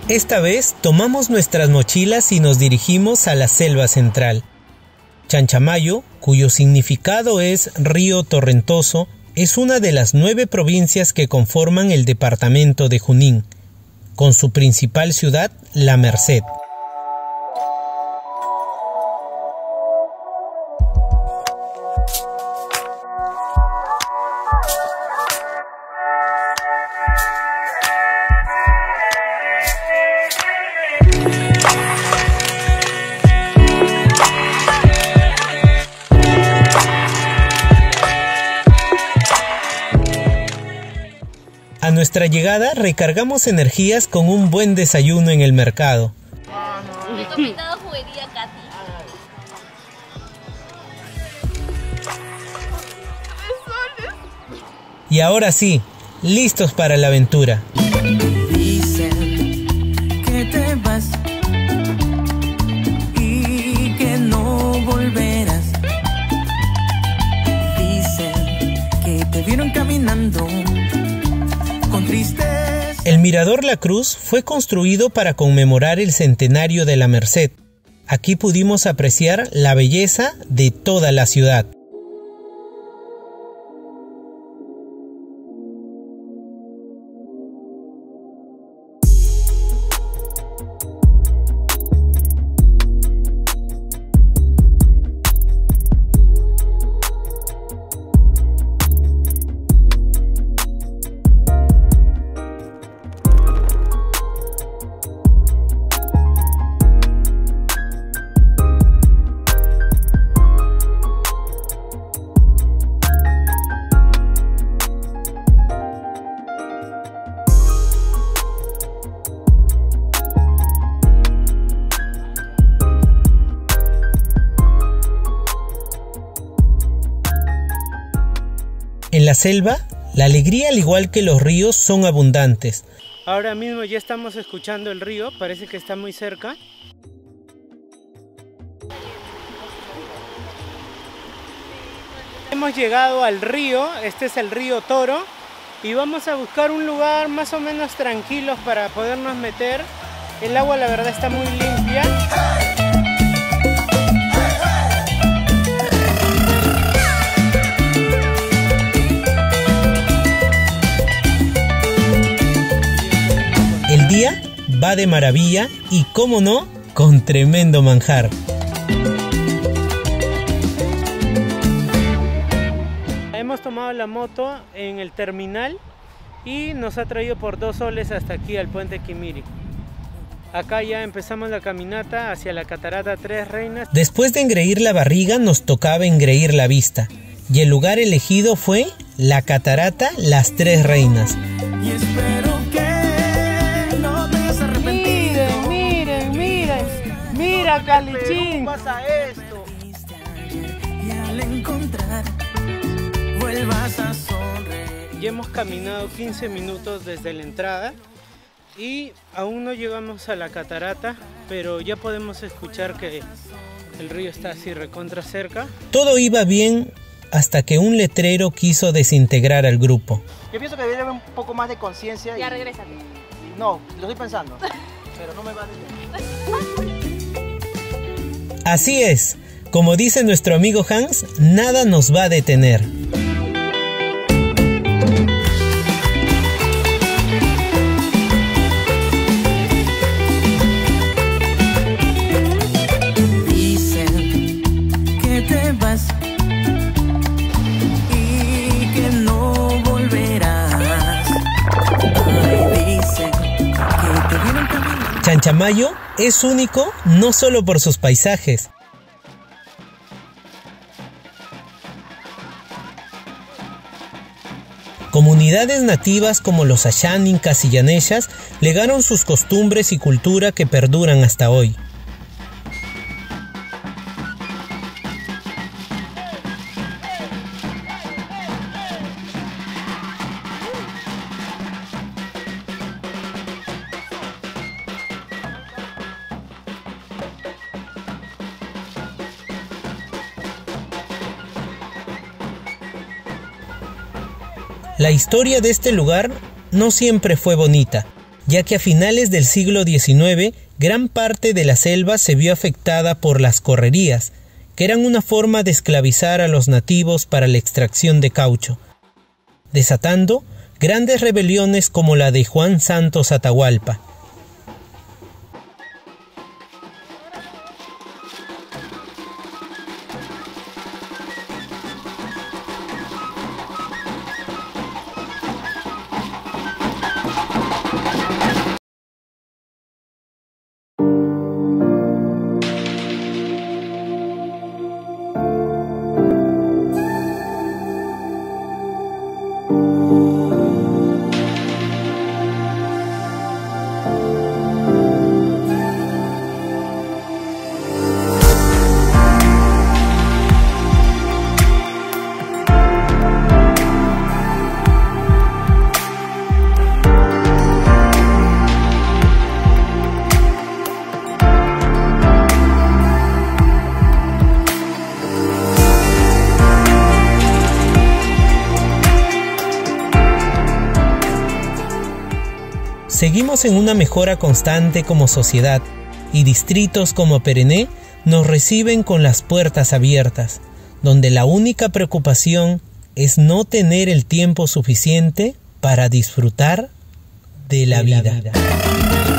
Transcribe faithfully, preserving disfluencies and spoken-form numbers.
Esta vez tomamos nuestras mochilas y nos dirigimos a la selva central. Chanchamayo, cuyo significado es río torrentoso, es una de las nueve provincias que conforman el departamento de Junín, con su principal ciudad, La Merced. A nuestra llegada recargamos energías con un buen desayuno en el mercado. Y ahora sí, listos para la aventura. Dicen que te vas y que no volverás. Dicen que te vieron caminando. El Mirador La Cruz fue construido para conmemorar el centenario de La Merced. Aquí pudimos apreciar la belleza de toda la ciudad. En la selva, la alegría al igual que los ríos son abundantes. Ahora mismo ya estamos escuchando el río, parece que está muy cerca. Hemos llegado al río, este es el río Toro, y vamos a buscar un lugar más o menos tranquilo para podernos meter. El agua la verdad está muy limpia. El día va de maravilla y, cómo no, con tremendo manjar. Hemos tomado la moto en el terminal y nos ha traído por dos soles hasta aquí al puente Quimiri. Acá ya empezamos la caminata hacia la catarata Tres Reinas. Después de engreír la barriga nos tocaba engreír la vista y el lugar elegido fue la catarata Las Tres Reinas. Y espero que no te hayas arrepentido. Miren, miren, miren. Mira, Calichín. ¿Cómo pasa esto? Y al encontrar, vuelvas a sonreír. Ya hemos caminado quince minutos desde la entrada y aún no llegamos a la catarata, pero ya podemos escuchar que el río está así recontra cerca. Todo iba bien hasta que un letrero quiso desintegrar al grupo. Yo pienso que debería haber un poco más de conciencia. Ya, y... regrésate. No, lo estoy pensando, pero no me va a decir. Así es, como dice nuestro amigo Hans, nada nos va a detener. Chanchamayo es único no solo por sus paisajes. Comunidades nativas como los Ashaninkas y Yaneshas legaron sus costumbres y cultura que perduran hasta hoy. La historia de este lugar no siempre fue bonita. ya que a finales del siglo diecinueve gran parte de la selva se vio afectada por las correrías, que eran una forma de esclavizar a los nativos para la extracción de caucho, desatando grandes rebeliones como la de Juan Santos Atahualpa. Seguimos en una mejora constante como sociedad y distritos como Perené nos reciben con las puertas abiertas, donde la única preocupación es no tener el tiempo suficiente para disfrutar de la vida.